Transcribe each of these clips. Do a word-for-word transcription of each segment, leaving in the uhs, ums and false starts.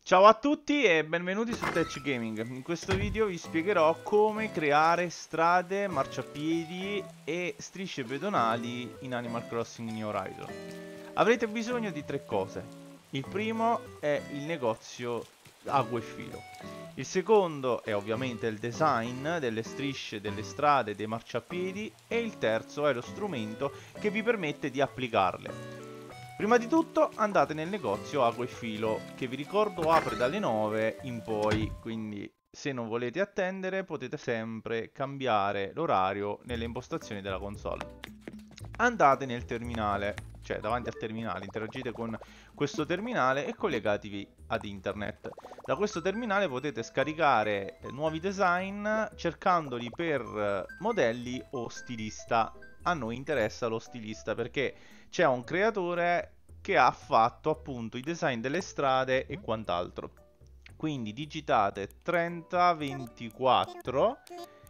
Ciao a tutti e benvenuti su Tech Gaming. In questo video vi spiegherò come creare strade, marciapiedi e strisce pedonali in Animal Crossing New Horizons. Avrete bisogno di tre cose. Il primo è il negozio Acqua e Filo. Il secondo è ovviamente il design delle strisce, delle strade, dei marciapiedi e il terzo è lo strumento che vi permette di applicarle. Prima di tutto andate nel negozio Acqua e Filo, che vi ricordo apre dalle nove in poi, quindi se non volete attendere potete sempre cambiare l'orario nelle impostazioni della console. Andate nel terminale, cioè davanti al terminale, interagite con questo terminale e collegatevi ad internet. Da questo terminale potete scaricare nuovi design cercandoli per modelli o stilista. A noi interessa lo stilista perché c'è un creatore che ha fatto appunto i design delle strade e quant'altro. Quindi digitate trenta ventiquattro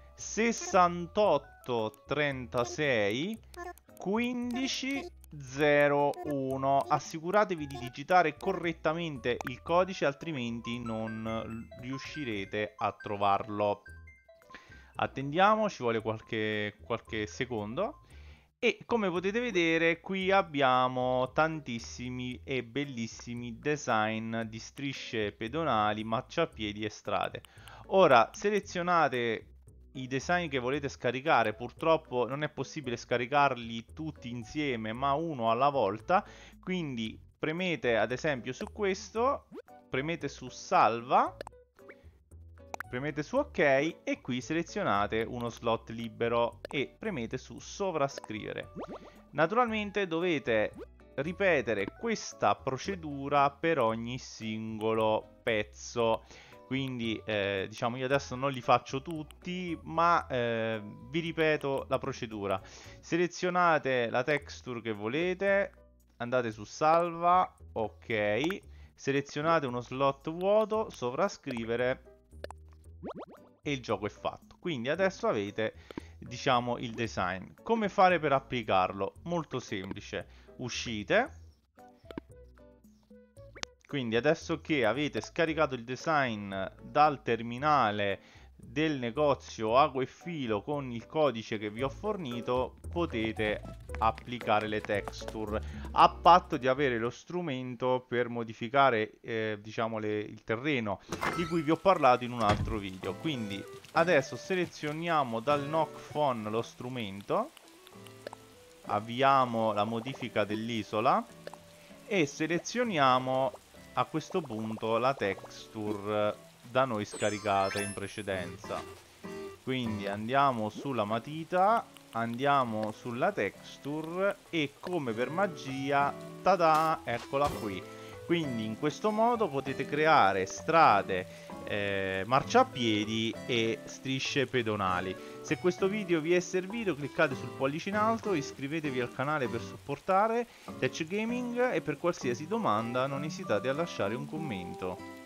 sessantotto trentasei quindici zero uno. Assicuratevi di digitare correttamente il codice, altrimenti non riuscirete a trovarlo. Attendiamo, ci vuole qualche, qualche secondo. E come potete vedere qui abbiamo tantissimi e bellissimi design di strisce pedonali, marciapiedi e strade. Ora selezionate i design che volete scaricare. Purtroppo non è possibile scaricarli tutti insieme ma uno alla volta, quindi premete ad esempio su questo, premete su salva, premete su ok e qui selezionate uno slot libero e premete su sovrascrivere. Naturalmente dovete ripetere questa procedura per ogni singolo pezzo. Quindi eh, diciamo io adesso non li faccio tutti, ma eh, vi ripeto la procedura. Selezionate la texture che volete, andate su salva, ok, selezionate uno slot vuoto, sovrascrivere e il gioco è fatto. Quindi adesso avete, diciamo, il design. Come fare per applicarlo? Molto semplice. Uscite. Quindi adesso che avete scaricato il design dal terminale del negozio Acqua e Filo con il codice che vi ho fornito, potete applicare le texture, a patto di avere lo strumento per modificare eh, diciamo le, il terreno di cui vi ho parlato in un altro video. Quindi adesso selezioniamo dal Nook Phone lo strumento, avviamo la modifica dell'isola e selezioniamo a questo punto la texture da noi scaricata in precedenza. Quindi andiamo sulla matita, andiamo sulla texture e come per magia, tada, eccola qui. Quindi in questo modo potete creare strade, eh, marciapiedi e strisce pedonali. Se questo video vi è servito cliccate sul pollice in alto, iscrivetevi al canale per supportare Tech Gaming e per qualsiasi domanda non esitate a lasciare un commento.